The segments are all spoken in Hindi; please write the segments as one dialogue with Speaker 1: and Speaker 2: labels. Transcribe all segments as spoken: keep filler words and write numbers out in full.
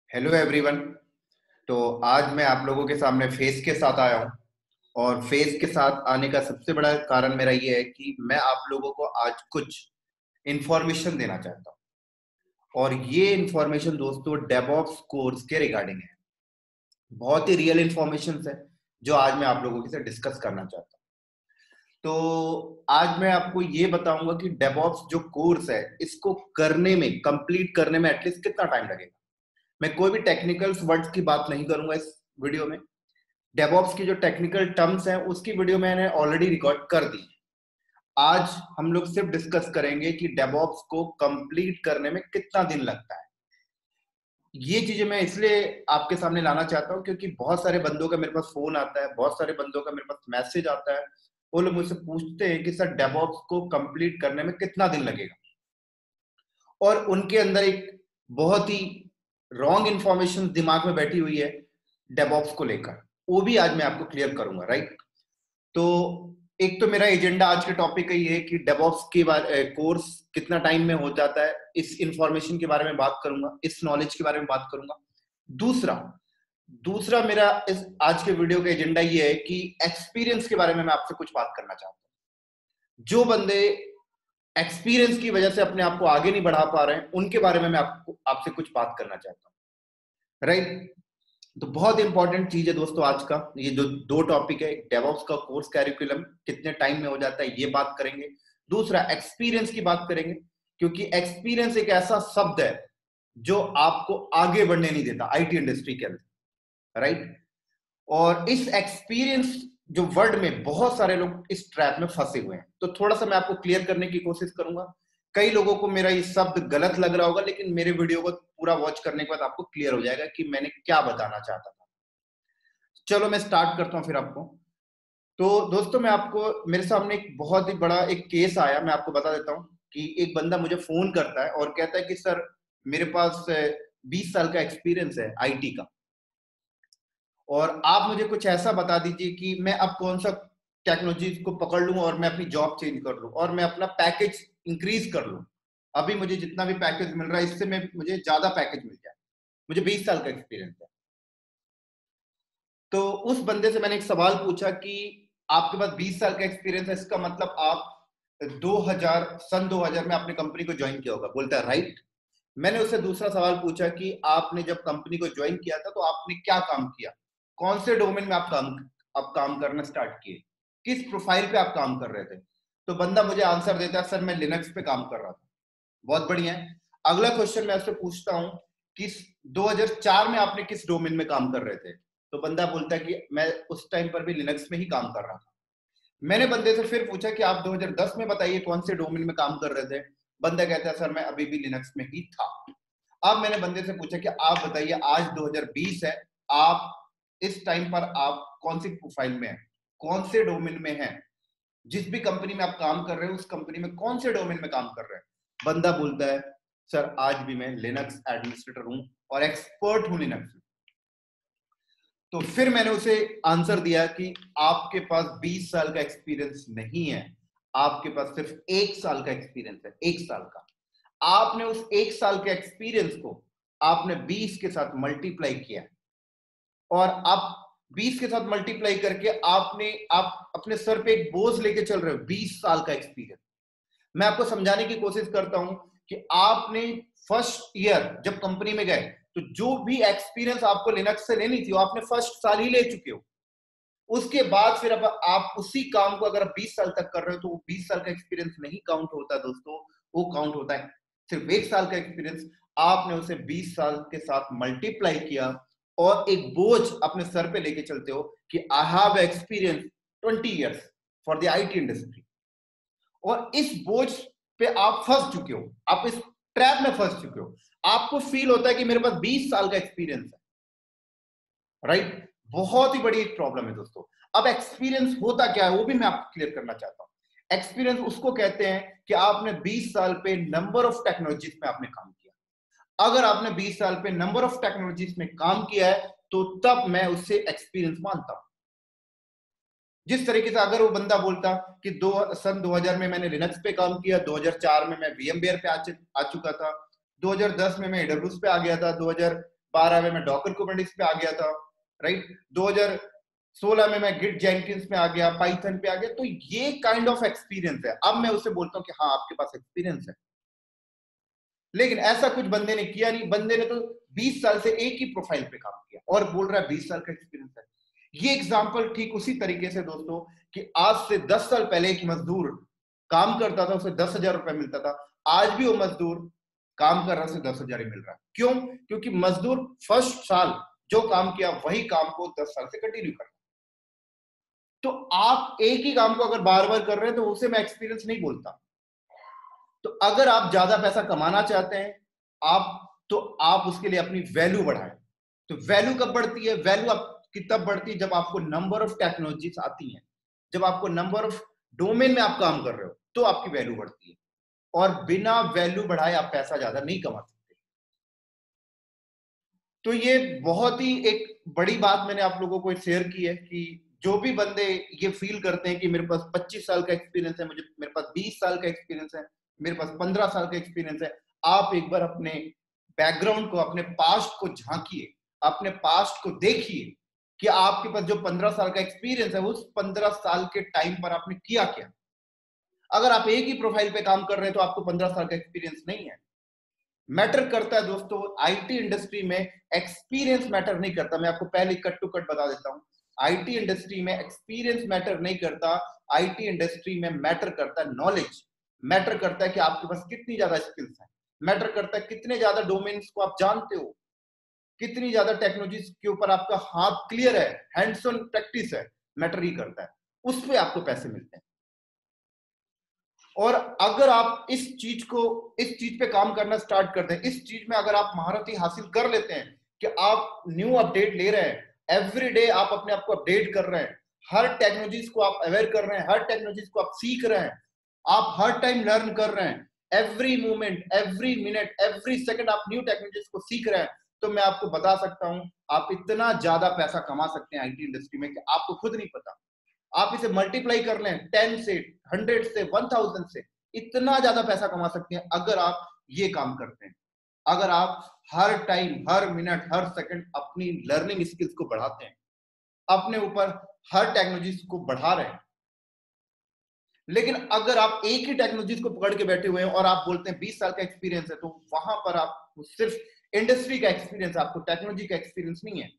Speaker 1: Hello everyone. तो आज मैं आप लोगों के सामने फेस के साथ आया हूँ। और फेस के साथ आने का सबसे बड़ा कारण मेरा ये है कि मैं आप लोगों को आज कुछ इंफॉर्मेशन देना चाहता हूँ। और ये इंफॉर्मेशन दोस्तों डेवऑप्स कोर्स के रिगार्डिंग है। बहुत ही रियल इंफॉर्मेशन है जो आज मैं आप लोगों के साथ डिस्कस करना चाहता हूँ। तो आज मैं आपको ये बताऊंगा कि डेवऑप्स जो कोर्स है इसको करने में कंप्लीट करने में एटलीस्ट कितना टाइम लगेगा। मैं कोई भी टेक्निकल वर्ड्स की बात नहीं करूंगा इस वीडियो में। डेवऑप्स की जो टेक्निकल टर्म्स हैं उसकी वीडियो मैंने ऑलरेडी रिकॉर्ड कर दी। आज हम लोग सिर्फ डिस्कस करेंगे कि डेवऑप्स को कंप्लीट करने में कितना दिन लगता है। ये चीजें मैं इसलिए आपके सामने लाना चाहता हूं क्योंकि बहुत सारे बंदों का मेरे पास फोन आता है, बहुत सारे बंदों का मेरे पास मैसेज आता है। वो लोग मुझसे पूछते हैं कि सर डेवऑप्स को कंप्लीट करने में कितना दिन लगेगा। और उनके अंदर एक बहुत ही रॉन्ग इंफॉर्मेशन दिमाग में बैठी हुई है डेवऑप्स को लेकर। वो भी आज मैं आपको क्लियर करूंगा, राइट। तो एक तो मेरा एजेंडा आज के टॉपिक का ये है कि डेवऑप्स के बारे कोर्स कितना टाइम में हो जाता है, इस इंफॉर्मेशन के बारे में बात करूंगा, इस नॉलेज के बारे में बात करूंगा। दूसरा दूसरा मेरा इस आज के वीडियो का एजेंडा ये है कि एक्सपीरियंस के बारे में मैं आपसे कुछ बात करना चाहता हूं। जो बंदे एक्सपीरियंस की वजह से अपने आप को आगे नहीं बढ़ा पा रहे हैं उनके बारे में मैं आपको आपसे कुछ बात करना चाहता हूं, राइट। तो बहुत इंपॉर्टेंट चीज है दोस्तों आज का ये जो दो टॉपिक है। डेवऑप्स का कोर्स कैरिकुलम कितने टाइम में हो जाता है ये बात करेंगे। दूसरा एक्सपीरियंस की बात करेंगे क्योंकि एक्सपीरियंस एक ऐसा शब्द है जो आपको आगे बढ़ने नहीं देता आईटी इंडस्ट्री के अंदर, राइट। और इस एक्सपीरियंस जो वर्ड में बहुत सारे लोग इस ट्रैप में फंसे हुए हैं, तो थोड़ा सा मैं आपको क्लियर करने की कोशिश करूंगा। कई लोगों को मेरा ये शब्द गलत लग रहा होगा लेकिन मेरे वीडियो को पूरा वॉच करने के बाद आपको क्लियर हो जाएगा कि मैंने क्या बताना चाहता था। चलो मैं स्टार्ट करता हूं फिर आपको। तो दोस्तों मैं आपको मेरे सामने एक बहुत ही बड़ा एक केस आया, मैं आपको बता देता हूं कि एक बंदा मुझे फोन करता है और कहता है कि सर मेरे पास बीस साल का एक्सपीरियंस है आईटी का, और आप मुझे कुछ ऐसा बता दीजिए कि मैं अब कौन सा टेक्नोलॉजी को पकड़ लूं और मैं अपनी जॉब चेंज कर लूं और मैं अपना पैकेज इंक्रीज कर लूं। अभी मुझे जितना भी पैकेज मिल रहा है इससे मैं मुझे ज्यादा पैकेज मिल जाए। मुझे बीस साल का एक्सपीरियंस है। तो उस बंदे से मैंने एक सवाल पूछा कि आपके पास बीस साल का एक्सपीरियंस है, इसका मतलब आप दो हज़ार सन दो हज़ार में आपने कंपनी को ज्वाइन किया होगा। बोलता है राइट। मैंने उससे दूसरा सवाल पूछा कि आपने जब कंपनी को ज्वाइन किया था तो आपने क्या काम किया, कौन से डोमेन में आप काम आप काम करना स्टार्ट किए, किस प्रोफाइल पे आप काम कर रहे थे। तो बंदा मुझे आंसर देता है सर मैं लिनक्स पे काम कर रहा था। बहुत बढ़िया है। अगला क्वेश्चन मैं उससे पूछता हूँ कि दो हज़ार चार में आपने किस डोमेन में काम कर रहे थे। तो बंदा बोलता है कि मैं उस टाइम पर भी लिनक्स में ही काम कर रहा था। मैंने बंदे से फिर पूछा कि आप दो हज़ार दस में बताइए कौन से डोमेन में काम कर रहे थे। बंदा कहता है सर मैं अभी भी लिनक्स में ही था। अब मैंने बंदे से पूछा कि आप बताइए आज दो हज़ार बीस है, आप इस टाइम पर आप कौन सी प्रोफाइल में हैं, कौन से डोमेन में हैं, जिस भी कंपनी में आप काम कर रहे हो उस कंपनी में कौन से डोमेन में काम कर रहे हैं। बंदा बोलता है सर आज भी मैं लिनक्स एडमिनिस्ट्रेटर हूं और एक्सपर्ट हूं लिनक्स में। तो फिर मैंने उसे आंसर दिया कि आपके पास बीस साल का एक्सपीरियंस नहीं है, आपके पास सिर्फ एक साल का एक्सपीरियंस है, एक साल का। आपने उस एक साल के एक्सपीरियंस को आपने बीस के साथ मल्टीप्लाई किया और आप बीस के साथ मल्टीप्लाई करके आपने आप अपने सर पे एक बोझ लेके चल रहे हो, बीस साल का एक्सपीरियंस। मैं आपको समझाने की कोशिश करता हूं कि आपने फर्स्ट ईयर जब कंपनी में गए तो जो भी एक्सपीरियंस आपको लिनक्स से लेनी थी वो आपने फर्स्ट साल ही ले चुके हो। उसके बाद फिर अब आप उसी काम को अगर आप बीस साल तक कर रहे हो तो वो बीस साल का एक्सपीरियंस नहीं काउंट होता दोस्तों, वो काउंट होता है सिर्फ एक साल का एक्सपीरियंस। आपने उसे बीस साल के साथ मल्टीप्लाई किया और एक बोझ अपने सर पे लेके चलते हो कि I have experience twenty years for the IT industry. और इस बोझ पे आप फंस चुके हो, आप इस ट्रैप में फंस चुके हो। आपको फील होता है कि मेरे पास बीस साल का एक्सपीरियंस है, राइट। बहुत ही बड़ी एक प्रॉब्लम है दोस्तों। अब एक्सपीरियंस होता क्या है वो भी मैं आपको क्लियर करना चाहता हूं। एक्सपीरियंस उसको कहते हैं कि आपने बीस साल पे नंबर ऑफ टेक्नोलॉजीज में आपने काम किया। अगर आपने बीस साल पे नंबर ऑफ टेक्नोलॉजीज में काम किया है तो तब मैं उससे एक्सपीरियंस मानता हूं। जिस तरीके से अगर वो बंदा बोलता कि दो सन दो हज़ार में मैंने लिनक्स पे काम किया, दो हज़ार चार में मैं वीएमवेयर पे आ, आ चुका था, दो हज़ार दस में मैं एडब्ल्यूएस पे आ गया था, दो हज़ार बारह में मैं डॉकर कुबरनेटिस पे आ गया था, राइट। दो हज़ार सोलह में मैं गिट जेंकिंस में आ गया, पाइथन पे आ गया। तो ये काइंड ऑफ एक्सपीरियंस है। अब मैं उसे बोलता हूँ कि हाँ आपके पास एक्सपीरियंस है, लेकिन ऐसा कुछ बंदे ने किया नहीं। बंदे ने तो बीस साल से एक ही प्रोफाइल पे काम किया और बोल रहा है बीस साल का एक्सपीरियंस है। ये एग्जांपल ठीक उसी तरीके से दोस्तों कि आज से दस साल पहले एक मजदूर काम करता था, उसे दस हजार रुपए मिलता था। आज भी वो मजदूर काम कर रहा है, उसे दस हजार ही मिल रहा है। क्यों? क्योंकि मजदूर फर्स्ट साल जो काम किया वही काम को दस साल से कंटिन्यू कर रहा है। तो आप एक ही काम को अगर बार बार कर रहे हैं तो उसे मैं एक्सपीरियंस नहीं बोलता। तो अगर आप ज्यादा पैसा कमाना चाहते हैं आप, तो आप उसके लिए अपनी वैल्यू बढ़ाएं। तो वैल्यू कब बढ़ती है? वैल्यू आपकी तब बढ़ती है जब आपको नंबर ऑफ टेक्नोलॉजीज आती हैं, जब आपको नंबर ऑफ डोमेन में आप काम कर रहे हो, तो आपकी वैल्यू बढ़ती है। और बिना वैल्यू बढ़ाए आप पैसा ज्यादा नहीं कमा सकते। तो ये बहुत ही एक बड़ी बात मैंने आप लोगों को शेयर की है कि जो भी बंदे ये फील करते हैं कि मेरे पास पच्चीस साल का एक्सपीरियंस है, मुझे मेरे पास बीस साल का एक्सपीरियंस है, मेरे पास पंद्रह साल का एक्सपीरियंस है, आप एक बार अपने बैकग्राउंड को, अपने पास्ट को झांकिए, अपने पास्ट को देखिए कि आपके पास जो पंद्रह साल का एक्सपीरियंस है उस पंद्रह साल के टाइम पर आपने किया क्या। अगर आप एक ही प्रोफाइल पे काम कर रहे हैं तो आपको पंद्रह साल का एक्सपीरियंस नहीं है। मैटर करता है दोस्तों, आईटी इंडस्ट्री में एक्सपीरियंस मैटर नहीं करता। मैं आपको पहले कट टू कट बता देता हूं, आईटी इंडस्ट्री में एक्सपीरियंस मैटर नहीं करता। आईटी इंडस्ट्री में मैटर करता है नॉलेज। मैटर करता है कि आपके पास कितनी ज्यादा स्किल्स हैं। मैटर करता है कितने ज्यादा डोमेन्स को आप जानते हो, कितनी ज्यादा टेक्नोलॉजीज के ऊपर आपका हाथ क्लियर है, हैंड्स ऑन प्रैक्टिस है। मैटर ही करता है, उस पे आपको पैसे मिलते हैं। और अगर आप इस चीज को, इस चीज पे काम करना स्टार्ट कर दें, इस चीज में अगर आप महारत हासिल कर लेते हैं कि आप न्यू अपडेट ले रहे हैं, एवरी डे आप अपने आप को अपडेट कर रहे हैं, हर टेक्नोलॉजीज को आप अवेयर कर रहे हैं, हर टेक्नोलॉजीज को आप सीख रहे हैं, आप हर टाइम लर्न कर रहे हैं, every moment, every minute, every second आप न्यू टेक्नोलॉजीज को सीख रहे हैं, तो मैं आपको बता सकता हूं आप इतना ज्यादा पैसा कमा सकते हैं आईटी इंडस्ट्री में कि आपको खुद नहीं पता। आप इसे मल्टीप्लाई कर लें टेन से, हंड्रेड से, वन थाउजेंड से, इतना ज्यादा पैसा कमा सकते हैं अगर आप ये काम करते हैं। अगर आप हर टाइम, हर मिनट, हर सेकंड अपनी लर्निंग स्किल्स को बढ़ाते हैं, अपने ऊपर हर टेक्नोलॉजी को बढ़ा रहे हैं। लेकिन अगर आप एक ही टेक्नोलॉजी को पकड़ के बैठे हुए हैं और आप बोलते हैं बीस साल का एक्सपीरियंस है, तो वहां पर आप सिर्फ इंडस्ट्री का एक्सपीरियंस, आपको टेक्नोलॉजी का एक्सपीरियंस नहीं है।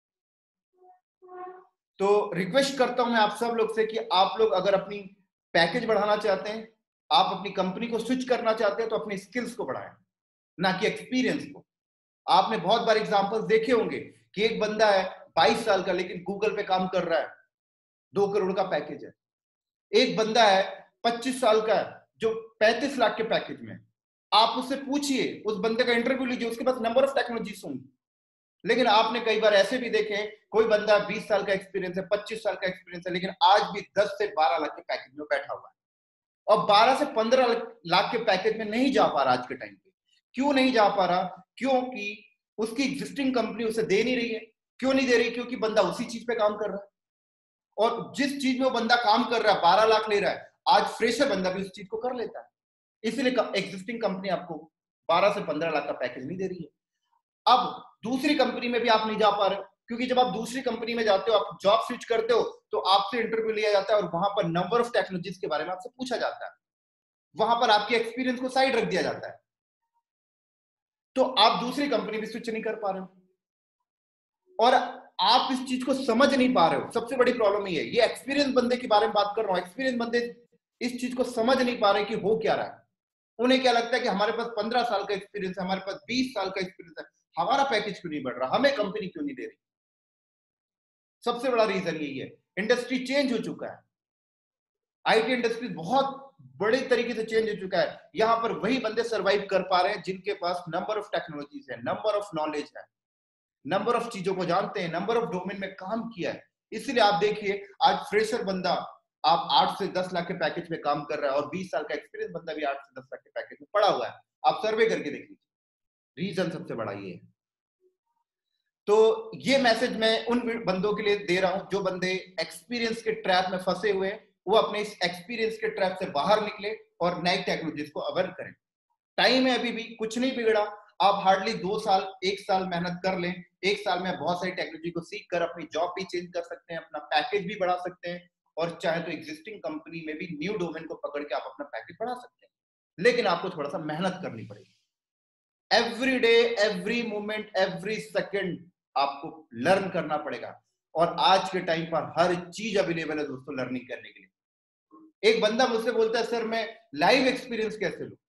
Speaker 1: तो रिक्वेस्ट करता हूं मैं आप सब लोग से कि आप लोग अगर अपनी पैकेज बढ़ाना चाहते हैं, आप अपनी कंपनी को स्विच करना चाहते हैं, तो अपनी स्किल्स को बढ़ाएं, ना कि एक्सपीरियंस को। आपने बहुत बार एग्जांपल्स देखे होंगे कि एक बंदा है बाईस साल का लेकिन गूगल पे काम कर रहा है, दो करोड़ का पैकेज है। एक बंदा है पच्चीस साल का जो पैंतीस लाख के पैकेज में। आप उससे पूछिए, उस बंदे का इंटरव्यू लीजिए, उसके पास नंबर ऑफ टेक्नोलॉजीज होंगी। लेकिन आपने कई बार ऐसे भी देखे, कोई बंदा बीस साल का एक्सपीरियंस है, पच्चीस साल का एक्सपीरियंस है, लेकिन आज भी दस से बारह लाख के पैकेज में बैठा हुआ है और बारह से पंद्रह लाख के पैकेज में नहीं जा पा रहा आज के टाइम पे। क्यों नहीं जा पा रहा? क्योंकि उसकी एग्जिस्टिंग कंपनी उसे दे नहीं रही है। क्यों नहीं दे रही? क्योंकि बंदा उसी चीज पे काम कर रहा है, और जिस चीज में वो बंदा काम कर रहा है बारह लाख ले रहा है, आज फ्रेशर बंदा भी उस चीज को कर लेता है। इसलिए एग्जिस्टिंग कंपनी आपको बारह से पंद्रह लाख का पैकेज नहीं दे रही है। अब दूसरी कंपनी में भी आप नहीं जा पा रहे हो, क्योंकि जब आप दूसरी कंपनी में जाते हो, आप जॉब स्विच करते हो, तो आपसे इंटरव्यू लिया जाता है और वहां पर नंबर ऑफ टेक्नोलॉजीज के बारे में आपसे पूछा जाता है। वहां पर आपके एक्सपीरियंस को साइड रख दिया जाता है, तो आप दूसरी कंपनी भी स्विच नहीं कर पा रहे हो और आप इस चीज को समझ नहीं पा रहे हो। सबसे बड़ी प्रॉब्लम ये है। ये एक्सपीरियंस बंदे के बारे में बात कर रहा हूं। एक्सपीरियंस बंदे इस चीज को समझ नहीं पा रहे कि हो क्या रहा है। उन्हें क्या लगता है कि हमारे पास पंद्रह साल का एक्सपीरियंस है, हमारे पास बीस साल का एक्सपीरियंस है, हमारा पैकेज क्यों नहीं बढ़ रहा, हमें कंपनी क्यों नहीं दे रही। सबसे बड़ा रीजन यही है। इंडस्ट्री चेंज हो चुका है, आईटी इंडस्ट्री बहुत बड़े तरीके से चेंज हो चुका है। यहां पर वही बंदे सरवाइव कर पा रहे हैं जिनके पास नंबर ऑफ टेक्नोलॉजीज है, नंबर ऑफ नॉलेज है, नंबर ऑफ चीजों को जानते हैं, नंबर ऑफ डोमेन में काम किया है। इसलिए आप देखिए, आज फ्रेशर बंदा आप आठ से दस लाख के पैकेज में काम कर रहा है और बीस साल का एक्सपीरियंस बंदा भी आठ से दस लाख के पैकेज में पड़ा हुआ है। आप सर्वे करके देख लीजिए। रीजन सबसे बड़ा ये है। तो ये मैसेज मैं उन बंदों के लिए दे रहा हूं जो बंदे एक्सपीरियंस के ट्रैप में फंसे हुए हैं, वो अपने इस एक्सपीरियंस के ट्रैप से बाहर निकले और नई टेक्नोलॉजीज को अवेयर करें। टाइम है अभी भी, कुछ नहीं बिगड़ा। आप हार्डली दो साल एक साल मेहनत कर लें, एक साल में बहुत सारी टेक्नोलॉजी को सीख कर अपनी जॉब भी चेंज कर सकते हैं, अपना पैकेज भी बढ़ा सकते हैं, और चाहे तो एग्जिस्टिंग कंपनी में भी न्यू डोमेन को पकड़ के आप अपना पैकेज बढ़ा सकते हैं। लेकिन आपको थोड़ा सा मेहनत करनी पड़ेगी। Every day, every moment, every second आपको लर्न करना पड़ेगा। और आज के टाइम पर हर चीज अवेलेबल है दोस्तों लर्निंग करने के लिए। एक बंदा मुझसे बोलता है सर मैं लाइव एक्सपीरियंस कैसे लूं?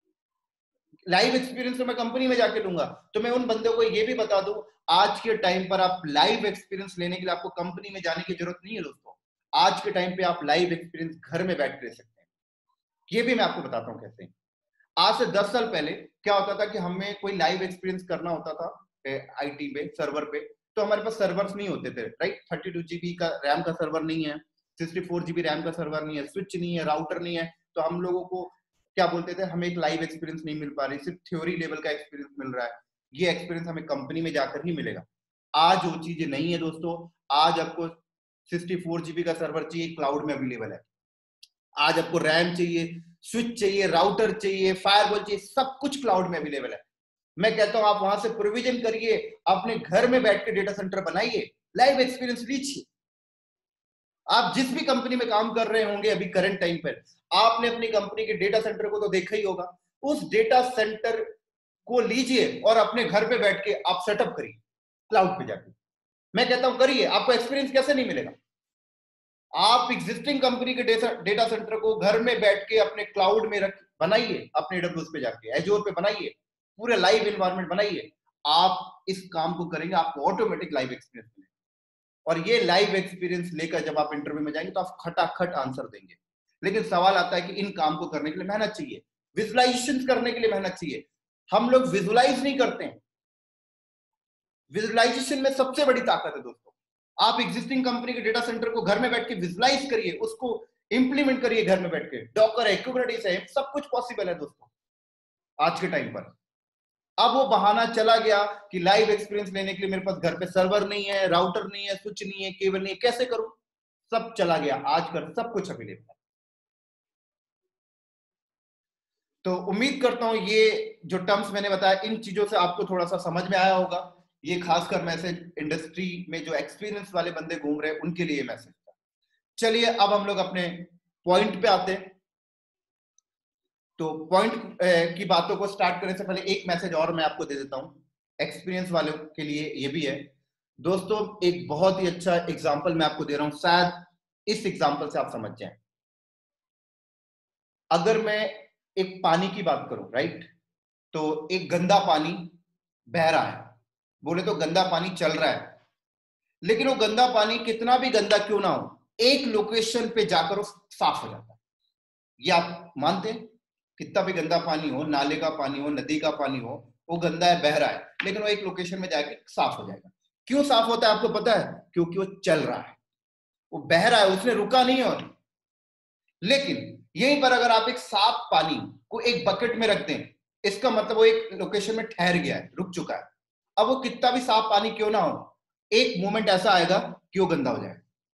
Speaker 1: लाइव एक्सपीरियंस तो मैं कंपनी में जाके लूंगा। तो मैं उन बंदों को ये भी बता दूं, आज के टाइम पर आप लाइव एक्सपीरियंस लेने के लिए आपको कंपनी में जाने की जरूरत नहीं है दोस्तों। आज के टाइम पे आप लाइव एक्सपीरियंस घर में बैठ कर ले सकते हैं। ये भी मैं आपको बताता हूं कैसे। आज से दस साल पहले क्या होता था कि हमें कोई लाइव एक्सपीरियंस करना होता था आईटी में सर्वर पे, तो हमारे पास सर्वर्स नहीं होते थे, राइट। थर्टी टू जीबी का रैम का सर्वर नहीं है, सिक्सटी फोर जीबी रैम का सर्वर नहीं है, स्विच नहीं है, राउटर नहीं है। तो हम लोगों को क्या बोलते थे, हमें एक लाइव एक्सपीरियंस नहीं मिल पा रही, सिर्फ थ्योरी लेवल का एक्सपीरियंस मिल रहा है। ये एक्सपीरियंस हमें कंपनी में जाकर ही मिलेगा। आज वो चीजें नहीं है दोस्तों। आज आपको सिक्सटी फोर जीबी का सर्वर चाहिए, क्लाउड में अवेलेबल है। आज आपको रैम चाहिए, स्विच चाहिए, राउटर चाहिए, फायरवॉल चाहिए, सब कुछ क्लाउड में अवेलेबल है। मैं कहता हूं आप वहां से प्रोविजन करिए, अपने घर में बैठ के डेटा सेंटर बनाइए, लाइव एक्सपीरियंस लीजिए। आप जिस भी कंपनी में काम कर रहे होंगे अभी करंट टाइम पर, आपने अपनी कंपनी के डेटा सेंटर को तो देखा ही होगा। उस डेटा सेंटर को लीजिए और अपने घर पे बैठ के आप सेटअप करिए क्लाउड पे जाके। मैं कहता हूं करिए, आपको एक्सपीरियंस कैसे नहीं मिलेगा? आप एग्जिस्टिंग कंपनी के डेटा सेंटर को घर में बैठ के अपने क्लाउड में रख बनाइए, अपने एडब्ल्यूएस पे जाके एजोर पे बनाइए, पूरे लाइव एनवायरनमेंट बनाइए। आप इस काम को करेंगे, आपको ऑटोमेटिक लाइव एक्सपीरियंस मिलेगा। और ये लाइव एक्सपीरियंस लेकर जब आप इंटरव्यू में जाएंगे तो आप खटाखट आंसर देंगे। लेकिन सवाल आता है कि इन काम को करने के लिए मेहनत चाहिए, विजुलाइजेशन करने के लिए मेहनत चाहिए। हम लोग विजुलाइज नहीं करते हैं। विजुलाइजेशन में सबसे बड़ी ताकत है दोस्तों। आप एग्जिस्टिंग कंपनी के डेटा सेंटर को घर में बैठ के विजुलाइज करिए, उसको इंप्लीमेंट करिए घर में बैठ के। डॉकर है, कुबरनेटिस है, सब कुछ पॉसिबल है दोस्तों आज के टाइम पर। अब वो बहाना चला गया कि लाइव एक्सपीरियंस लेने के लिए मेरे पास घर पे सर्वर नहीं है, राउटर नहीं है, स्विच नहीं है, केबल नहीं है, कैसे करूं? सब चला गया, आजकल सब कुछ अवेलेबल है। तो उम्मीद करता हूं ये जो टर्म्स मैंने बताया, इन चीजों से आपको थोड़ा सा समझ में आया होगा। ये खासकर मैसेज इंडस्ट्री में जो एक्सपीरियंस वाले बंदे घूम रहे हैं उनके लिए मैसेज था। चलिए अब हम लोग अपने पॉइंट पे आते हैं। तो पॉइंट की बातों को स्टार्ट करने से पहले एक मैसेज और मैं आपको दे देता हूं, एक्सपीरियंस वालों के लिए ये भी है दोस्तों। एक बहुत ही अच्छा एग्जांपल मैं आपको दे रहा हूं, शायद इस एग्जांपल से आप समझ जाएं। अगर मैं एक पानी की बात करूं, राइट, तो एक गंदा पानी बह रहा है, बोले तो गंदा पानी चल रहा है, लेकिन वो गंदा पानी कितना भी गंदा क्यों ना हो, एक लोकेशन पे जाकर वो साफ हो जाता है। ये आप मानते हैं? कितना भी गंदा पानी हो, नाले का पानी हो, नदी का पानी हो, वो गंदा है, बह रहा है, लेकिन वो एक लोकेशन में जाके साफ हो जाएगा। क्यों साफ होता है आपको पता है? क्योंकि वो चल रहा है, वो बह रहा है, उसने रुका नहीं है। लेकिन यहीं पर अगर आप एक साफ पानी को एक बकेट में रख दें, इसका मतलब वो एक लोकेशन में ठहर गया है, रुक चुका है। अब वो कितना भी साफ पानी क्यों ना हो, एक मोमेंट ऐसा आएगा कि वो गंदा हो जाएगा।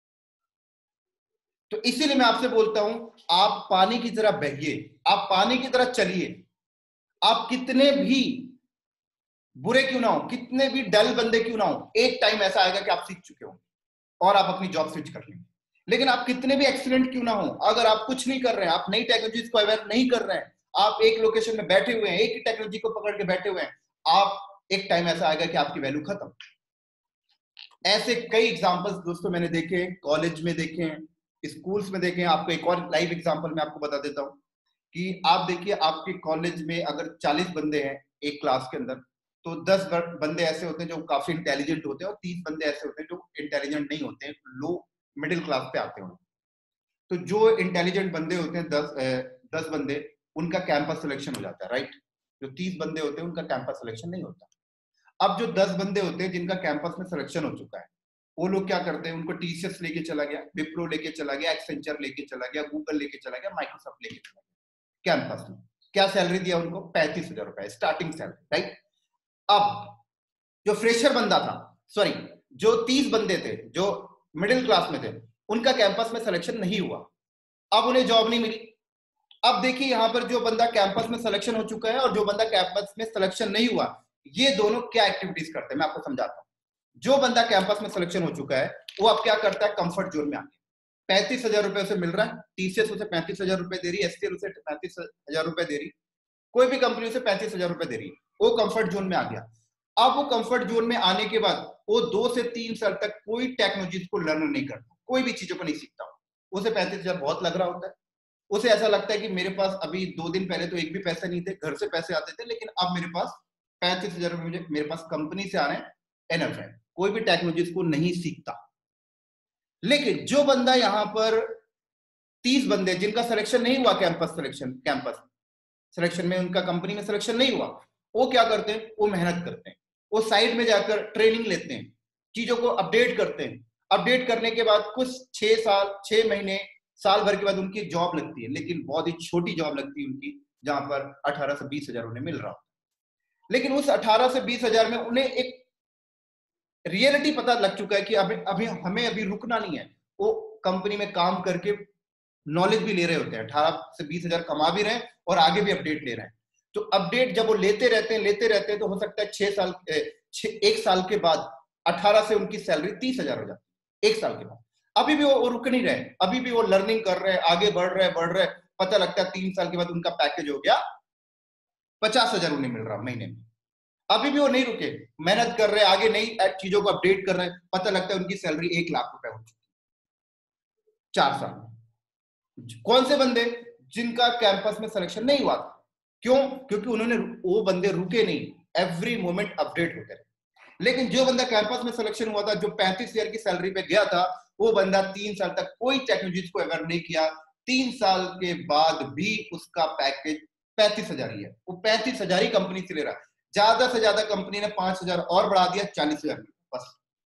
Speaker 1: तो इसीलिए मैं आपसे बोलता हूं, आप पानी की तरह बहिए, आप पानी की तरह चलिए। आप कितने भी बुरे क्यों ना हो, कितने भी डल बंदे क्यों ना हो, एक टाइम ऐसा आएगा कि आप सीख चुके हो और आप अपनी जॉब स्विच कर लेंगे। लेकिन आप कितने भी एक्सीलेंट क्यों ना हो, अगर आप कुछ नहीं कर रहे हैं, आप नई टेक्नोलॉजी को अवेयर नहीं कर रहे हैं, आप एक लोकेशन में बैठे हुए हैं, एक ही टेक्नोलॉजी को पकड़ के बैठे हुए हैं, आप एक टाइम ऐसा आएगा कि आपकी वैल्यू खत्म। ऐसे कई एग्जांपल्स दोस्तों मैंने देखे, कॉलेज में देखे हैं, स्कूल्स में देखे हैं। आपको एक और लाइव एग्जांपल मैं आपको बता देता हूं कि आप देखिए, आपके कॉलेज में अगर चालीस बंदे हैं एक क्लास के अंदर, तो दस बंदे ऐसे होते हैं जो काफी इंटेलिजेंट होते हैं और तीस बंदे ऐसे होते हैं जो इंटेलिजेंट नहीं होते हैं, लो मिडिल क्लास पे आते हैं। तो जो इंटेलिजेंट बंदे होते हैं दस दस बंदे, उनका कैंपस सिलेक्शन हो जाता है, राइट। जो तीस बंदे होते हैं उनका कैंपस सिलेक्शन नहीं होता। अब जो दस बंदे होते हैं जिनका कैंपस में सिलेक्शन हो चुका है, वो लोग क्या करते हैं, उनको टीसीएस लेके चला गया, विप्रो लेके चला गया, एक्सेंचर लेके चला गया, गूगल लेके चला गया, माइक्रोसॉफ्ट लेके चला गया कैंपस में। क्या सैलरी दिया उनको? पैंतीस हजार रुपए स्टार्टिंग सैलरी, राइट। अब जो फ्रेशर बंदा था, सॉरी जो तीस बंदे थे जो मिडिल क्लास में थे, उनका कैंपस में सिलेक्शन नहीं हुआ। अब उन्हें जॉब नहीं मिली, अब देखिए यहाँ पर जो बंदा कैंपस में सिलेक्शन हो चुका है और जो बंदा कैंपस में सिलेक्शन नहीं हुआ, ये दोनों क्या एक्टिविटीज करते हैं मैं आपको समझाता हूँ। जो बंदा कैंपस में सिलेक्शन हो चुका है वो अब क्या करता है, कंफर्ट जोन में आके पैंतीस हजार रुपए उसे मिल रहा है, टीसीएस उसे पैंतीस हजार रुपए दे रही है, एसटीएल उसे पैंतीस हजार रुपए दे रही, कोई भी कंपनी उसे पैंतीस हजार रुपए दे रही है, वो कंफर्ट जोन में आ गया। अब वो कंफर्ट जोन में आने के बाद वो दो से तीन साल तक कोई टेक्नोलॉजी को लर्न नहीं करता, कोई भी चीजों को नहीं सीखता। उसे पैंतीस हजार बहुत लग रहा होता है, उसे ऐसा लगता है कि मेरे पास अभी दो दिन पहले तो एक भी पैसे नहीं थे, घर से पैसे आते थे, लेकिन अब मेरे पास पैंतीस हजार रुपए मुझे मेरे पास कंपनी से आ रहे हैं, एनफ है, कोई भी टेक्नोलॉजी को नहीं सीखता। लेकिन जो बंदा यहाँ पर तीस बंदे जिनका सिलेक्शन नहीं हुआ कैंपस सिलेक्शन कैंपस सिलेक्शन में, उनका कंपनी में सिलेक्शन नहीं हुआ, वो क्या करते हैं, वो मेहनत करते हैं, वो साइड में जाकर ट्रेनिंग लेते हैं, चीजों को अपडेट करते हैं। अपडेट करने के बाद कुछ छह साल छह महीने साल भर के बाद उनकी जॉब लगती है, लेकिन बहुत ही छोटी जॉब लगती है उनकी, जहां पर अठारह से बीस हजार उन्हें मिल रहा होता है। लेकिन उस अठारह से बीस हजार में उन्हें एक रियलिटी पता लग चुका है कि अभी अभी हमें अभी रुकना नहीं है। वो कंपनी में काम करके नॉलेज भी ले रहे होते हैं, अठारह से बीस हजार कमा भी रहे हैं और आगे भी अपडेट ले रहे हैं। तो अपडेट जब वो लेते रहते हैं लेते रहते हैं तो हो सकता है छह साल छह, एक साल के बाद अठारह से उनकी सैलरी तीस हजार हो जाती है, एक साल के बाद। अभी भी वो, वो रुक नहीं रहे, अभी भी वो लर्निंग कर रहे हैं, आगे बढ़ रहे बढ़ रहे पता लगता है तीन साल के बाद उनका पैकेज हो गया पचास हजार उन्हें मिल रहा महीने में। अभी भी वो नहीं रुके, मेहनत कर रहे, आगे नई चीजों को अपडेट कर रहे हैं, पता लगता है उनकी सैलरी एक लाख रुपए हो चुकी चार साल में। कौन से बंदे, जिनका कैंपस में सिलेक्शन नहीं हुआ था। क्यों? क्योंकि उन्होंने वो बंदे रुके नहीं, एवरी मोमेंट अपडेट होते रहे। लेकिन जो बंदा कैंपस में सिलेक्शन हुआ था, जो पैंतीस हजार की सैलरी पे गया था, वो बंदा तीन साल तक कोई टेक्नोलॉजी को अवेयर नहीं किया, तीन साल के बाद भी उसका पैकेज पैंतीस हजार ही है, वो पैंतीस हजार ही कंपनी से ले रहा है। ज्यादा से ज्यादा कंपनी ने पांच हजार और बढ़ा दिया, चालीस हजार बस।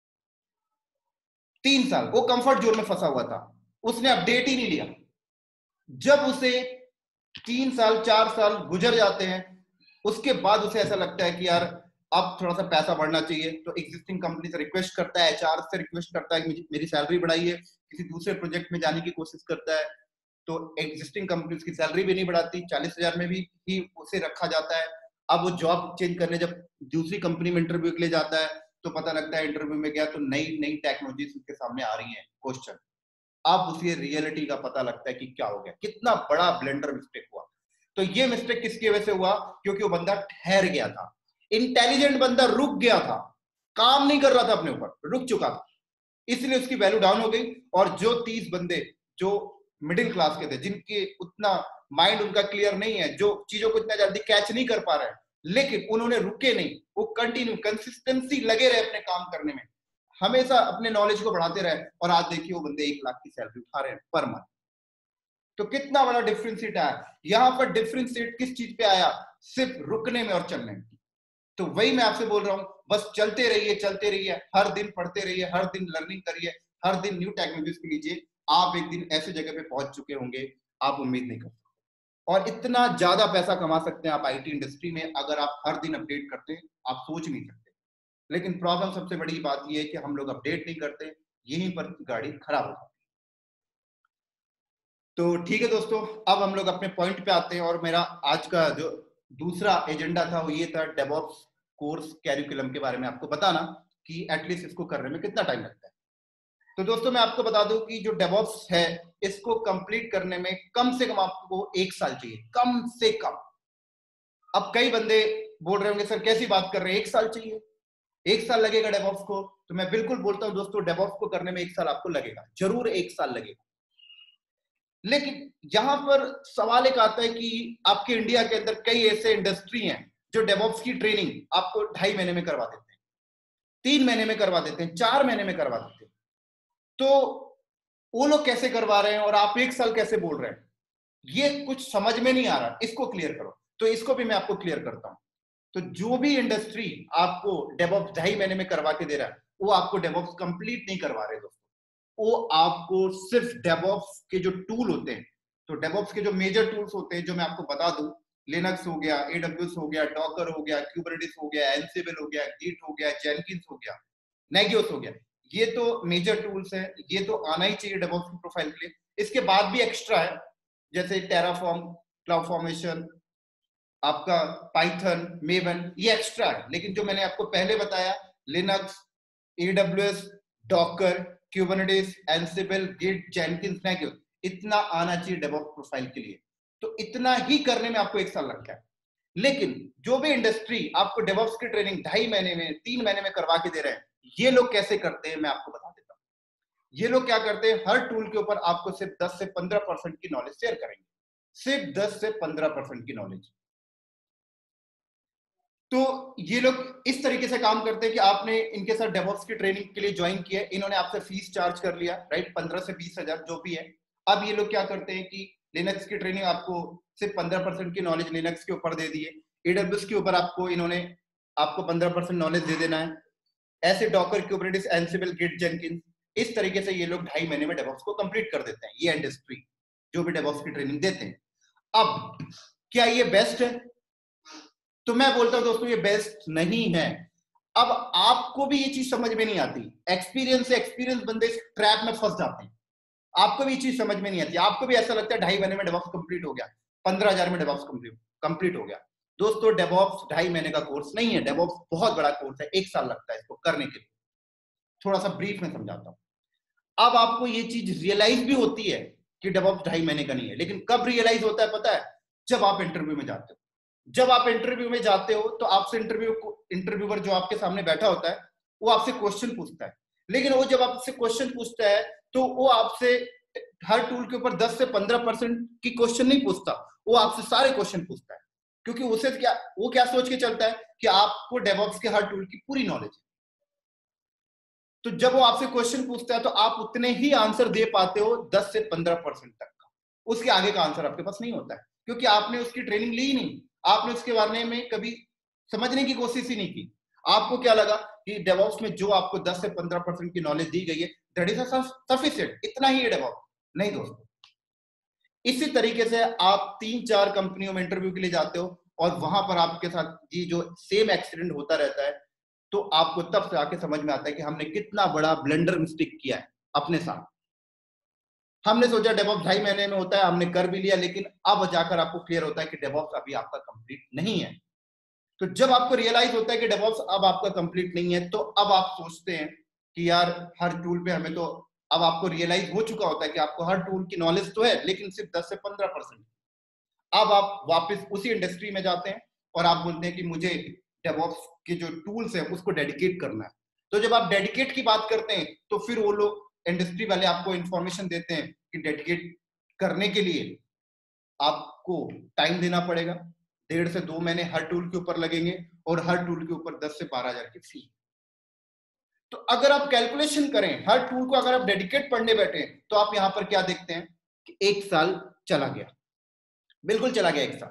Speaker 1: तीन साल वो कंफर्ट जोन में फंसा हुआ था, उसने अपडेट ही नहीं लिया। जब उसे तीन साल चार साल गुजर जाते हैं, उसके बाद उसे ऐसा लगता है कि यार अब थोड़ा सा पैसा बढ़ना चाहिए, तो एग्जिस्टिंग कंपनी से रिक्वेस्ट करता है, एचआर से रिक्वेस्ट करता है कि मेरी सैलरी बढ़ाइए, किसी दूसरे प्रोजेक्ट में जाने की कोशिश करता है, तो एग्जिस्टिंग कंपनी उसकी सैलरी भी नहीं बढ़ाती, चालीस हजार में भी ही उसे रखा जाता है। अब वो जॉब चेंज करने जब दूसरी कंपनी में इंटरव्यू के लिए जाता है, तो पता लगता है इंटरव्यू में गया तो नई नई टेक्नोलॉजी उसके सामने आ रही है क्वेश्चन। अब उसे रियलिटी का पता लगता है कि क्या हो गया, कितना बड़ा ब्लेंडर मिस्टेक हुआ। तो ये मिस्टेक किसकी वजह से हुआ? क्योंकि वो बंदा ठहर गया था, इंटेलिजेंट बंदा रुक गया था, काम नहीं कर रहा था अपने ऊपर, रुक चुका था, इसलिए उसकी वैल्यू डाउन हो गई। और जो तीस बंदे जो मिडिल क्लास के थे, जिनके उतना माइंड उनका क्लियर नहीं है, जो चीजों को इतना जल्दी कैच नहीं कर पा रहे हैं, लेकिन उन्होंने रुके नहीं, वो कंटिन्यू कंसिस्टेंसी लगे रहे अपने काम करने में, हमेशा अपने नॉलेज को बढ़ाते रहे, और आज देखिए वो बंदे एक लाख की सैलरी उठा रहे हैं पर मंथ। तो कितना बड़ा डिफरेंशिएट आया यहाँ पर। डिफरेंशिएट किस चीज पे आया? सिर्फ रुकने में और चलने में। तो वही मैं आपसे बोल रहा हूँ, बस चलते रहिए चलते रहिए, हर दिन पढ़ते रहिए, हर दिन लर्निंग करिए, हर दिन न्यू टेक्नोलॉजीज को लीजिए। आप एक दिन ऐसे जगह पे पहुंच चुके होंगे आप उम्मीद नहीं कर सकते, और इतना ज्यादा पैसा कमा सकते हैं आप आईटी इंडस्ट्री में अगर आप हर दिन अपडेट करते हैं, आप सोच नहीं सकते। लेकिन प्रॉब्लम सबसे बड़ी बात यह है कि हम लोग अपडेट नहीं करते, यहीं पर गाड़ी खराब हो जाती है। तो ठीक है दोस्तों, अब हम लोग अपने पॉइंट पे आते हैं, और मेरा आज का जो दूसरा एजेंडा था वो ये था डेवऑप्स कोर्स कैरिकुलम के बारे में आपको बताना कि एटलीस्ट इसको करने में कितना टाइम लगता है। तो दोस्तों मैं आपको बता दूं कि जो डेवऑप्स है इसको कंप्लीट करने में कम से कम आपको एक साल चाहिए, कम से कम। अब कई बंदे बोल रहे होंगे सर कैसी बात कर रहे हैं, एक साल चाहिए, एक साल लगेगा डेवऑप्स को? तो मैं बिल्कुल बोलता हूं दोस्तों, डेवऑप्स को करने में एक साल आपको लगेगा, जरूर एक साल लगेगा। लेकिन यहां पर सवाल एक आता है कि आपके इंडिया के अंदर कई ऐसे इंडस्ट्री हैं जो डेवऑप्स की ट्रेनिंग आपको ढाई महीने में करवा देते हैं, तीन महीने में करवा देते हैं, चार महीने में करवा देते हैं। तो वो लोग कैसे करवा रहे हैं और आप एक साल कैसे बोल रहे हैं? ये कुछ समझ में नहीं आ रहा, इसको क्लियर करो। तो इसको भी मैं आपको क्लियर करता हूं। तो जो भी इंडस्ट्री आपको डेवऑप्स ढाई महीने में करवा के दे रहा है, वो आपको डेवऑप्स कंप्लीट नहीं करवा रहे दोस्तों। वो आपको सिर्फ डेवऑप्स के जो टूल होते हैं, तो डेवऑप्स के जो मेजर टूल्स होते हैं जो मैं आपको बता दूं, लिनक्स हो गया, एडब्ल्यूएस हो गया, डॉकर हो गया, क्यूबरनेटिस हो गया, एनसिबल हो गया, गिट हो गया, जेनकिंस हो गया, नेगियोस हो गया, ये तो मेजर टूल्स हैं, ये तो आना ही चाहिए डेवऑप्स की प्रोफाइल के लिए। इसके बाद भी एक्स्ट्रा है, जैसे टेराफॉर्म, क्लाउड फॉर्मेशन, आपका पाइथन, मेवन, ये एक्स्ट्रा है। लेकिन जो मैंने आपको पहले बताया, Linux, AWS, Docker, Kubernetes, Ansible, Git, Jenkins, मैक्यू, इतना आना चाहिए डेवऑप्स प्रोफाइल के लिए। तो इतना ही करने में आपको एक साल लगता है। लेकिन जो भी इंडस्ट्री आपको डेवऑप्स की ट्रेनिंग ढाई महीने में, तीन महीने में करवा के दे रहे हैं, ये लोग कैसे करते हैं मैं आपको बता देता हूं। ये लोग क्या करते हैं, हर टूल के ऊपर आपको सिर्फ दस से पंद्रह परसेंट की नॉलेज शेयर करेंगे, सिर्फ दस से पंद्रह परसेंट की नॉलेज। तो ये लोग इस तरीके से काम करते हैं कि आपने इनके साथ डेवऑप्स की ट्रेनिंग के लिए ज्वाइन किया, इन्होंने आपसे फीस चार्ज कर लिया, राइट, पंद्रह से बीस हजार जो भी है। अब ये लोग क्या करते हैं कि लिनक्स की ट्रेनिंग आपको सिर्फ पंद्रह परसेंट की नॉलेज लिनक्स के ऊपर दे दिए, एडब्ल्यूएस के ऊपर आपको इन्होंने आपको पंद्रह परसेंट नॉलेज दे देना है, ऐसे Docker, Kubernetes, Ansible, Git, Jenkins, इस तरीके से ये लोग ढाई महीने में डेवऑप्स को कंप्लीट कर देते हैं। ये इंडस्ट्री जो भी डेवऑप्स की ट्रेनिंग देते हैं। अब क्या ये बेस्ट है? तो मैं बोलता हूं दोस्तों ये बेस्ट नहीं है। अब आपको भी ये चीज समझ में नहीं आती, एक्सपीरियंस से एक्सपीरियंस बंदे इस ट्रैप में फंस जाते हैं। आपको भी ये चीज समझ में नहीं आती, आपको भी ऐसा लगता है ढाई महीने में डेवऑप्स कंप्लीट हो गया, पंद्रह हजार में डेवऑप्स कंप्लीट कंप्लीट हो गया। दोस्तों डेवऑप्स ढाई महीने का कोर्स नहीं है, डेवऑप्स बहुत बड़ा कोर्स है, एक साल लगता है इसको करने के लिए। थोड़ा सा ब्रीफ में समझाता हूं। अब आपको ये चीज रियलाइज भी होती है कि डेवऑप्स ढाई महीने का नहीं है, लेकिन कब रियलाइज होता है पता है? जब आप इंटरव्यू में जाते हो। जब आप इंटरव्यू में जाते हो तो आपसे इंटरव्यू इंटरव्यूअर जो आपके सामने बैठा होता है वो आपसे क्वेश्चन पूछता है, लेकिन वो जब आपसे क्वेश्चन पूछता है तो वो आपसे हर टूल के ऊपर दस से पंद्रह परसेंट की क्वेश्चन नहीं पूछता, वो आपसे सारे क्वेश्चन पूछता है। क्योंकि उसे क्या, वो क्या सोच के चलता है कि आपको डेवऑप्स के हर टूल की पूरी नॉलेज है। तो जब वो आपसे क्वेश्चन पूछता है तो आप उतने ही आंसर दे पाते हो दस से पंद्रह परसेंट तक का, उसके आगे का आंसर आपके पास नहीं होता है, क्योंकि आपने उसकी ट्रेनिंग ली ही नहीं, आपने उसके बारे में कभी समझने की कोशिश ही नहीं की। आपको क्या लगा कि डेवऑप्स में जो आपको दस से पंद्रह परसेंट की नॉलेज दी गई है दैट इज सफिशिएंट, इतना ही है डेवऑप्स। नहीं दोस्तों, इसी तरीके से आप तीन चार कंपनियों में इंटरव्यू के लिए जाते हो और वहां पर आपके साथ ये जो सेम एक्सीडेंट होता रहता है, तो आपको तब से आके समझ में आता है कि हमने कितना बड़ा ब्लंडर मिस्टेक किया है अपने साथ। हमने सोचा डेवऑप्स ढाई महीने में होता है, हमने कर भी लिया, लेकिन अब जाकर आपको क्लियर होता है कि डेवऑप्स अभी आपका कंप्लीट नहीं है। तो जब आपको रियलाइज होता है कि डेवऑप्स अब आपका कंप्लीट नहीं है, तो अब आप सोचते हैं कि यार हर टूल पे हमें तो, अब आपको रियलाइज हो चुका होता है कि आपको हर टूल की नॉलेज तो है लेकिन सिर्फ दस से पंद्रह परसेंट। अब आप वापस उसी इंडस्ट्री में जाते हैं और आप बोलते हैं कि मुझे डेवऑप्स के जो टूल्स है उसको डेडिकेट करना है। तो जब आप डेडिकेट की बात करते हैं तो फिर वो लोग इंडस्ट्री वाले आपको इंफॉर्मेशन देते हैं कि डेडिकेट करने के लिए आपको टाइम देना पड़ेगा, डेढ़ से दो महीने हर टूल के ऊपर लगेंगे और हर टूल के ऊपर दस से बारह हजार की फी। तो अगर आप कैलकुलेशन करें, हर टूल को अगर आप डेडिकेट पढ़ने बैठे तो आप यहां पर क्या देखते हैं कि एक साल चला गया, बिल्कुल चला गया एक साल,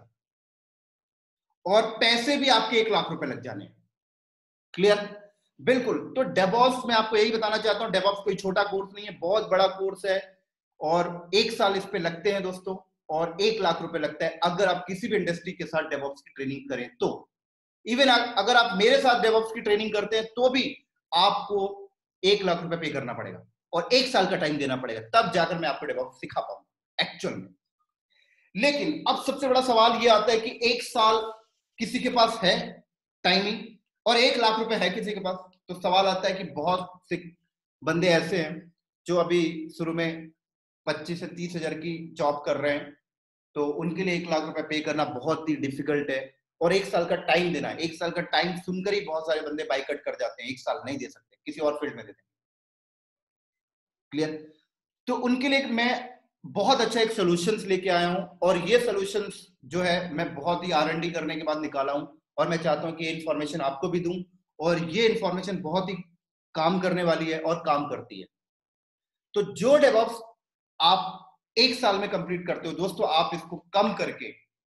Speaker 1: और पैसे भी आपके एक लाख रुपए लग जाने। क्लियर? बिल्कुल। तो डेवऑप्स में आपको यही बताना चाहता हूं, डेवऑप्स कोई छोटा कोर्स नहीं है, बहुत बड़ा कोर्स है और एक साल इस पे लगते हैं दोस्तों, और एक लाख रुपए लगता है अगर आप किसी भी इंडस्ट्री के साथ डेवऑप्स की ट्रेनिंग करें तो। इवन अगर आप मेरे साथ डेवऑप्स की ट्रेनिंग करते हैं तो भी आपको एक लाख रुपए पे करना पड़ेगा और एक साल का टाइम देना पड़ेगा, तब जाकर मैं आपको डेवऑप्स सिखा पाऊंगा एक्चुअल में। लेकिन अब सबसे बड़ा सवाल ये आता है कि एक साल किसी के पास है टाइमिंग और एक लाख रुपए है किसी के पास, तो सवाल आता है कि बहुत से बंदे ऐसे हैं जो अभी शुरू में पच्चीस से तीस हजार की जॉब कर रहे हैं, तो उनके लिए एक लाख रुपए पे करना बहुत ही डिफिकल्ट है, और एक साल का टाइम देना है। एक साल का टाइम सुनकर ही बहुत सारे बंदे बाइकआउट कर जाते हैं, एक साल नहीं दे सकते, किसी और फील्ड में दे देंगे। क्लियर? तो उनके लिए मैं बहुत अच्छा एक सॉल्यूशंस लेके आया हूं, और ये सॉल्यूशंस जो है मैं बहुत ही आर एंड डी करने के बाद निकाला हूं, और मैं चाहता हूं कि ये इन्फॉर्मेशन आपको भी दूं, और ये इन्फॉर्मेशन बहुत ही काम करने वाली है और काम करती है। तो जो डेवऑप्स आप एक साल में कंप्लीट करते हो दोस्तों, आप इसको कम करके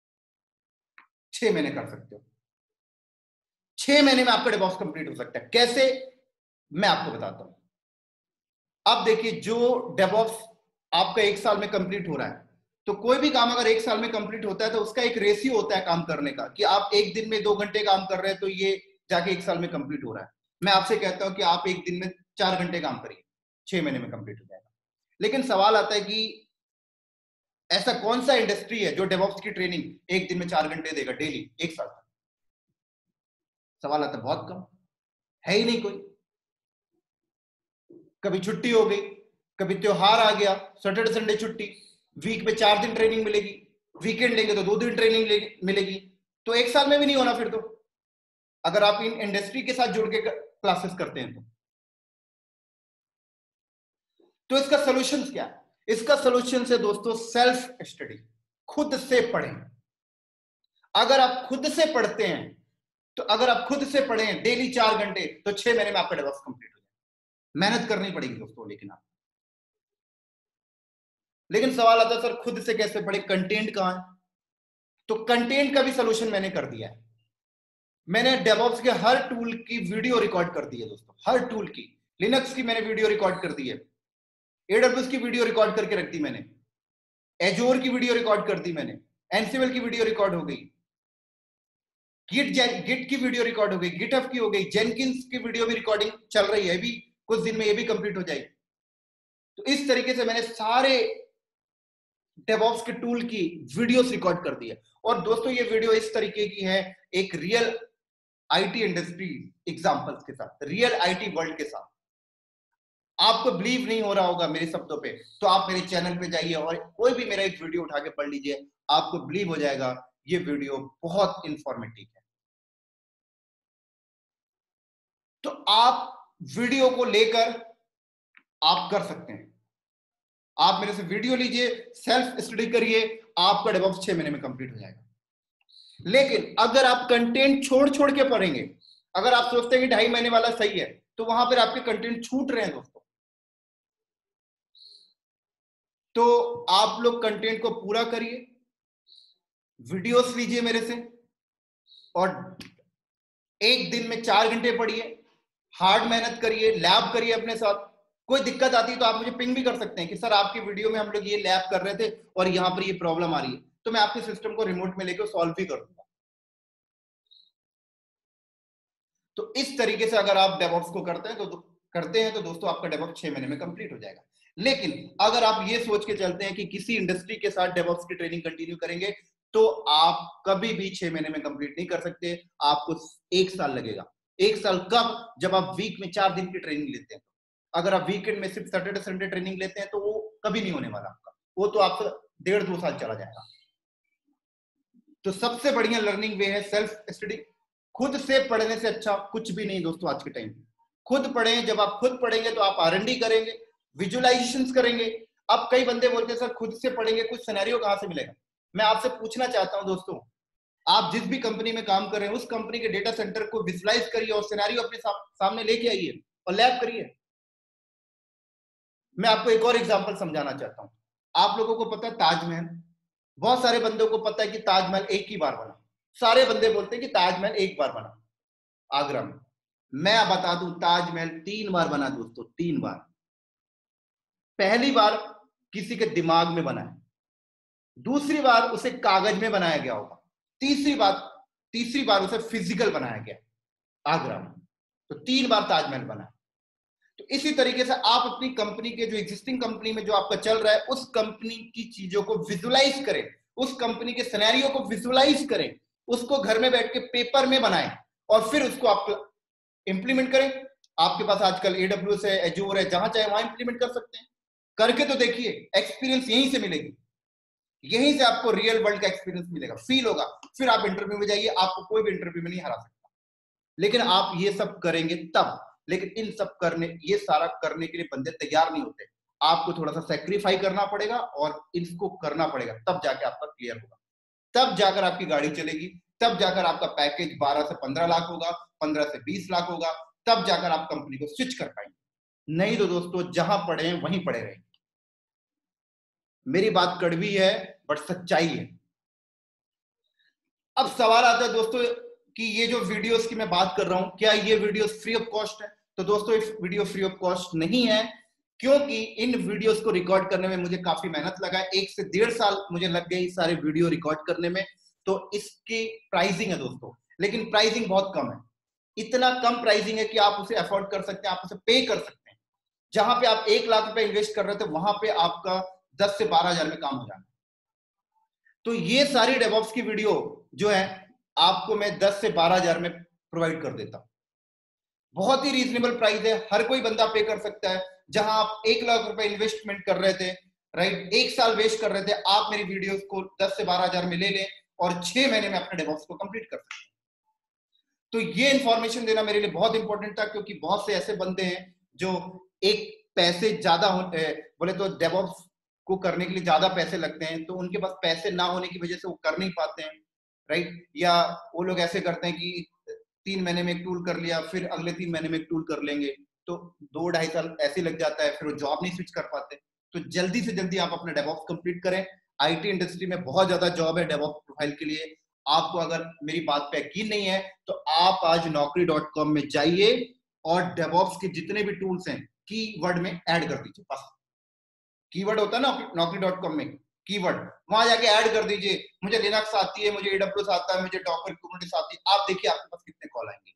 Speaker 1: छह महीने कर सकते हो। छह महीने में आपका डेवऑप्स कंप्लीट हो सकता है। कैसे? मैं आपको बताता हूं। अब देखिए, जो डेवऑप्स आपका एक साल में कंप्लीट हो रहा है, तो कोई भी काम अगर एक साल में कंप्लीट होता है तो उसका एक रेशियो होता है काम करने का, कि आप एक दिन में दो घंटे काम कर रहे हैं तो ये जाके एक साल में कंप्लीट हो रहा है। मैं आपसे कहता हूं कि आप एक दिन में चार घंटे काम करिए, छह महीने में कंप्लीट हो जाएगा। लेकिन सवाल आता है कि ऐसा कौन सा इंडस्ट्री है जो डेवऑप्स की ट्रेनिंग एक दिन में चार घंटे देगा डेली एक साल तक? सवाल आता बहुत कम, है ही नहीं कोई। कभी छुट्टी हो गई, कभी त्योहार आ गया, सैटरडे संडे छुट्टी, वीक में चार दिन ट्रेनिंग मिलेगी, वीकेंड लेंगे तो दो दिन ट्रेनिंग मिलेगी, तो एक साल में भी नहीं होना फिर तो, अगर आप इन इंडस्ट्री के साथ जुड़ के क्लासेस करते हैं तो। तो इसका सॉल्यूशन क्या है? इसका सॉल्यूशन है दोस्तों सेल्फ स्टडी, खुद से पढ़ें। अगर आप खुद से पढ़ते हैं तो अगर आप खुद से पढ़ें डेली चार घंटे तो छह महीने में आपका डेवलप कंप्लीट हो जाए। मेहनत करनी पड़ेगी दोस्तों, लेकिन आप लेकिन सवाल आता है सर खुद से कैसे पढ़े, कंटेंट कहां है? तो कंटेंट का भी सॉल्यूशन मैंने कर दिया है। मैंने डेवऑप्स के हर टूल की वीडियो रिकॉर्ड कर दी है दोस्तों, हर टूल की। लिनक्स की मैंने वीडियो रिकॉर्ड कर दी है, एडब्ल्यूएस की वीडियो रिकॉर्ड करके रख दी मैंने, एजोर की वीडियो रिकॉर्ड कर दी मैंने, एनसीएल की वीडियो रिकॉर्ड हो गई, गिट गिट की वीडियो रिकॉर्ड हो गई, गिटहब की हो गई, जेनकिंस की वीडियो भी रिकॉर्डिंग चल रही है, अभी कुछ दिन में ये भी कंप्लीट हो जाएगी। तो इस तरीके से मैंने सारे डेवऑप्स के टूल की वीडियोस रिकॉर्ड कर दी है। और दोस्तों ये वीडियो इस तरीके की है, एक रियल आईटी इंडस्ट्री एग्जांपल्स के साथ, रियल आईटी वर्ल्ड के साथ। आपको बिलीव नहीं हो रहा होगा मेरे शब्दों पे, तो आप मेरे चैनल पे जाइए और कोई भी मेरा एक वीडियो उठा के पढ़ लीजिए, आपको बिलीव हो जाएगा ये वीडियो बहुत इंफॉर्मेटिव है। तो आप वीडियो को लेकर आप कर सकते हैं। आप मेरे से वीडियो लीजिए, सेल्फ स्टडी करिए, आपका डेवऑप्स छह महीने में कंप्लीट हो जाएगा। लेकिन अगर आप कंटेंट छोड़ छोड़ के पढ़ेंगे, अगर आप सोचते हैं कि ढाई महीने वाला सही है, तो वहां पर आपके कंटेंट छूट रहे हैं दोस्तों। तो आप लोग कंटेंट को पूरा करिए, वीडियोस लीजिए मेरे से, और एक दिन में चार घंटे पढ़िए, हार्ड मेहनत करिए, लैब करिए अपने साथ। कोई दिक्कत आती है तो आप मुझे पिंग भी कर सकते हैं कि सर आपकी वीडियो में हम लोग ये लैब कर रहे थे और यहाँ पर ये प्रॉब्लम आ रही है, तो मैं आपके सिस्टम को रिमोट में लेकर सॉल्व भी कर दूंगा। तो इस तरीके से अगर आप डेवऑप्स को करते हैं तो करते हैं तो दोस्तों आपका डेवऑप्स छह महीने में कंप्लीट हो जाएगा। लेकिन अगर आप ये सोच के चलते हैं कि किसी इंडस्ट्री के साथ डेवऑप्स की ट्रेनिंग कंटिन्यू करेंगे तो आप कभी भी छह महीने में कंप्लीट नहीं कर सकते, आपको एक साल लगेगा। एक साल कब? जब आप वीक में चार दिन की ट्रेनिंग लेते हैं। अगर आप वीकेंड में सिर्फ सैटरडे संडे ट्रेनिंग लेते हैं तो वो कभी नहीं होने वाला आपका, वो तो आपका डेढ़ दो साल चला जाएगा। तो सबसे बढ़िया लर्निंग वे है सेल्फ स्टडी। खुद से पढ़ने से अच्छा कुछ भी नहीं दोस्तों आज के टाइम में। खुद पढ़ें, जब आप खुद पढ़ेंगे तो आप आर एन डी करेंगे, विजुअलाइजेशंस करेंगे। अब कई बंदे बोलते हैं सर खुद से पढ़ेंगे, कुछ सिनेरियो कहां से मिलेगा? मैं आपसे पूछना चाहता हूं दोस्तों, आप जिस भी कंपनी में काम कर रहे हैं उस कंपनी के डेटा सेंटर को विजुअलाइज करिए और सिनेरियो अपने सा, सामने लेके आइए और लैब करिए। मैं आपको एक और एग्जांपल समझाना चाहता हूं। आप लोगों को पता है ताजमहल, बहुत सारे बंदों को पता है कि ताजमहल एक ही बार बना। सारे बंदे बोलते हैं कि ताजमहल एक बार बना आगरा में। मैं बता दूं ताजमहल तीन बार बना दोस्तों, तीन बार। पहली बार किसी के दिमाग में बना है, दूसरी बार उसे कागज में बनाया गया होगा, तीसरी बार तीसरी बार उसे फिजिकल बनाया गया आगरा में। तो तीन बार ताजमहल बना है। तो इसी तरीके से आप अपनी कंपनी के जो एग्जिस्टिंग कंपनी में जो आपका चल रहा है उस कंपनी की चीजों को विजुअलाइज करें, उस कंपनी के सिनेरियो को विजुअलाइज करें, उसको घर में बैठ के पेपर में बनाएं और फिर उसको आप इंप्लीमेंट करें। आपके पास आजकल एडब्ल्यूएस है, एजोर है, जहां चाहे वहां इंप्लीमेंट कर सकते हैं। करके तो देखिए, एक्सपीरियंस यहीं से मिलेगी, यहीं से आपको रियल वर्ल्ड का एक्सपीरियंस मिलेगा, फील होगा। फिर आप इंटरव्यू में जाइए, आपको कोई भी इंटरव्यू में नहीं हरा सकता। लेकिन आप ये सब करेंगे तब, लेकिन इन सब करने ये सारा करने के लिए बंदे तैयार नहीं होते। आपको थोड़ा सा सेक्रीफाई करना पड़ेगा और इसको करना पड़ेगा, तब जाके आपका क्लियर होगा, तब जाकर आपकी गाड़ी चलेगी, तब जाकर आपका पैकेज बारह से पंद्रह लाख होगा, पंद्रह से बीस लाख होगा, तब जाकर आप कंपनी को स्विच कर पाएंगे। नहीं तो दोस्तों जहां पड़े हैं वहीं पड़े रहेंगे। मेरी बात कड़वी है बट सच्चाई है। अब सवाल आता है दोस्तों कि ये जो वीडियोस की मैं बात कर रहा हूं, क्या ये वीडियोस फ्री ऑफ कॉस्ट है? तो दोस्तों ये वीडियो फ्री ऑफ कॉस्ट नहीं है, क्योंकि इन वीडियोस को रिकॉर्ड करने में मुझे काफी मेहनत लगा है। एक से डेढ़ साल मुझे लग गई सारे वीडियो रिकॉर्ड करने में। तो इसकी प्राइसिंग है दोस्तों, लेकिन प्राइसिंग बहुत कम है। इतना कम प्राइसिंग है कि आप उसे अफोर्ड कर सकते हैं, आप उसे पे कर सकते हैं। जहां पे आप एक लाख रुपए इन्वेस्ट कर रहे थे वहां पे आपका दस से बारह हजार में काम हो जाना है। तो ये सारी डेवऑप्स की वीडियो जो है आपको मैं दस से बारह हजार में प्रोवाइड कर देता हूं। बहुत ही रीजनेबल प्राइस है, हर कोई बंदा पे कर सकता है। जहां आप एक लाख रुपए इन्वेस्टमेंट कर रहे थे, राइट, एक साल वेस्ट कर रहे थे, आप मेरी वीडियोस को दस से बारह हजार में ले लें और छह महीने में अपने डेवऑप्स को कंप्लीट कर सकते हैं। तो ये इंफॉर्मेशन देना मेरे लिए बहुत इंपॉर्टेंट था, क्योंकि बहुत से ऐसे बंदे हैं जो एक पैसे ज्यादा बोले तो डेवऑप्स को करने के लिए ज्यादा पैसे लगते हैं, तो उनके पास पैसे ना होने की वजह से वो कर नहीं पाते हैं, राइट। या वो लोग ऐसे करते हैं कि तीन महीने में एक टूल कर लिया, फिर अगले तीन महीने में एक टूल कर लेंगे, तो दो ढाई साल ऐसे लग जाता है, फिर वो जॉब नहीं स्विच कर पाते। तो जल्दी से जल्दी आप अपना डेवऑप्स कंप्लीट करें। आईटी इंडस्ट्री में बहुत ज्यादा जॉब है डेवऑप्स प्रोफाइल के लिए। आपको अगर मेरी बात पे यकीन नहीं है तो आप आज नौकरी डॉट कॉम में जाइए और डेवऑप्स के जितने भी टूल्स हैं कीवर्ड में ऐड कर दीजिए। बस कीवर्ड होता है ना नौकरी डॉट कॉम में, कीवर्ड, वहां जाके ऐड कर दीजिए। मुझे लिनक्स आती है, मुझे एडब्ल्यूएस आता है, मुझे डॉकर कुबरनेटिस आती है। आप देखिए आपके पास कितने कॉल आएंगे।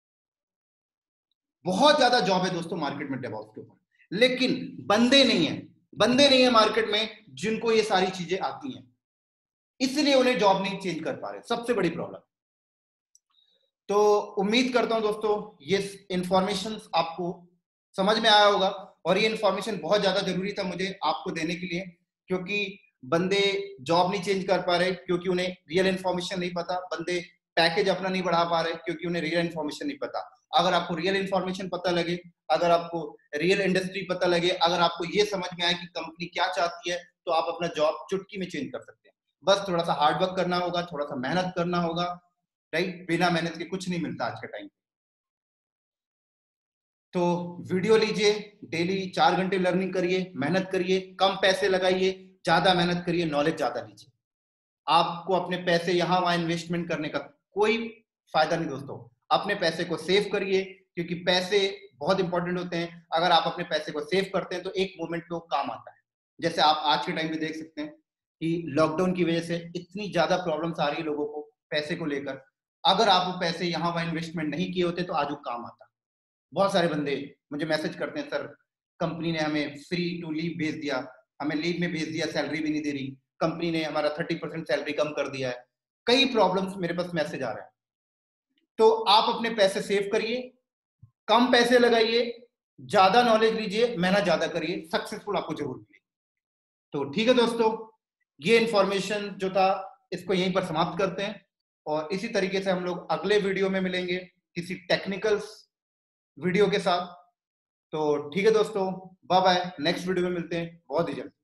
Speaker 1: बहुत ज्यादा जॉब है दोस्तों मार्केट में डेवऑप्स के ऊपर, लेकिन बंदे नहीं है, बंदे नहीं है मार्केट में जिनको ये सारी चीजें आती हैं, इसलिए उन्हें जॉब नहीं चेंज कर पा रहे। सबसे बड़ी प्रॉब्लम। तो उम्मीद करता हूं दोस्तों ये इंफॉर्मेशन आपको समझ में आया होगा, और ये इंफॉर्मेशन बहुत ज्यादा जरूरी था मुझे आपको देने के लिए, क्योंकि बंदे जॉब नहीं चेंज कर पा रहे क्योंकि उन्हें रियल इंफॉर्मेशन नहीं पता। बंदे पैकेज अपना नहीं बढ़ा पा रहे क्योंकि उन्हें रियल इंफॉर्मेशन नहीं पता। अगर आपको रियल इंफॉर्मेशन पता लगे, अगर आपको रियल इंडस्ट्री पता लगे, अगर आपको ये समझ में आए कि कंपनी क्या चाहती है, तो आप अपना जॉब चुटकी में चेंज कर सकते हैं। बस थोड़ा सा हार्ड वर्क करना होगा, थोड़ा सा मेहनत करना होगा, राइट। बिना मेहनत के कुछ नहीं मिलता आज के टाइम। तो वीडियो लीजिए, डेली चार घंटे लर्निंग करिए, मेहनत करिए, कम पैसे लगाइए, ज्यादा मेहनत करिए, नॉलेज ज्यादा लीजिए। आपको अपने पैसे यहां वहां इन्वेस्टमेंट करने का कोई फायदा नहीं दोस्तों। अपने पैसे को सेव करिए, क्योंकि पैसे बहुत इंपॉर्टेंट होते हैं। अगर आप अपने पैसे को सेव करते हैं तो एक मोमेंट पे वो काम आता है। जैसे आप आज के टाइम में देख सकते हैं कि लॉकडाउन की वजह से इतनी ज्यादा प्रॉब्लम्स आ रही है लोगों को पैसे को लेकर। अगर आप वो पैसे यहाँ वहां इन्वेस्टमेंट नहीं किए होते तो आज वो काम आता। बहुत सारे बंदे मुझे मैसेज करते हैं, सर कंपनी ने हमें फ्री टू लीव भेज दिया, हमें लीव में भेज दिया, सैलरी भी नहीं दे रही, कंपनी ने हमारा थर्टी परसेंट सैलरी कम कर दिया है। कई प्रॉब्लम्स मेरे पास मैसेज आ रहे हैं। तो आप अपने पैसे सेव करिए, कम पैसे लगाइए, ज्यादा नॉलेज लीजिए, मेहनत ज्यादा करिए, सक्सेसफुल आपको जरूर मिलेगी। तो ठीक है दोस्तों, ये इंफॉर्मेशन जो था इसको यहीं पर समाप्त करते हैं, और इसी तरीके से हम लोग अगले वीडियो में मिलेंगे किसी टेक्निकल वीडियो के साथ। तो ठीक है दोस्तों, बाय बाय, नेक्स्ट वीडियो में मिलते हैं बहुत ही जल्द।